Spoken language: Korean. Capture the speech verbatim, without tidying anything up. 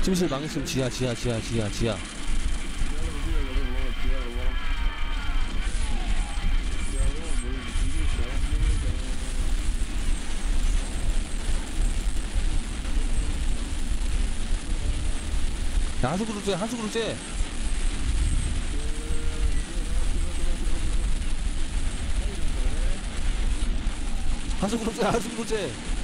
침실 망했으면 지하 지하 지하 지하 지하. 야, 한수 그룹 째 한수 그룹 째 한수 그룹 째 한수 그룹 째